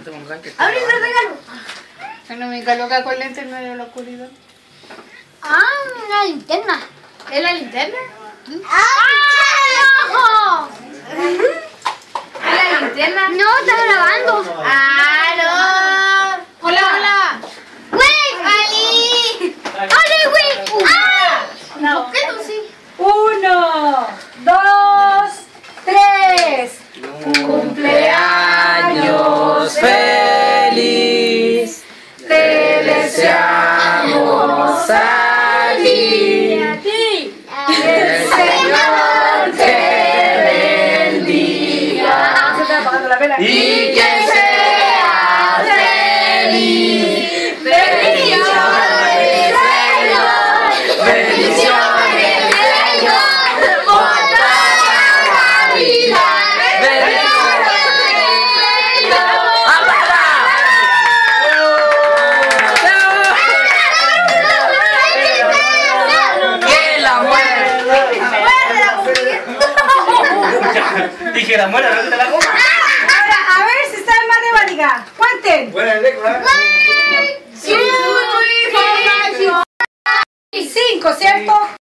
¡Abre el regalo! Bueno, mi loca con lentes en medio de la oscuridad. ¡Ah, una linterna! ¿Es la linterna? ¡Ah, ojo! ¿Es la linterna? No, está grabando. ¡Ah, no! ¡Hola, hola! ¡Güey! ¡Ali! ¡Ali, güey! ¡Ah! No. ¿Por qué tú sí? 1, 2, 3. Cumpleaños feliz, te deseamos a ti. El Señor te bendiga y que seas feliz. Bendiciones, Señor. Bendiciones, Señor. Por toda la vida. Dije la muela, no te la comas. Ahora, a ver si saben matemática. Cuenten. Buena lengua. 5, ¿cierto?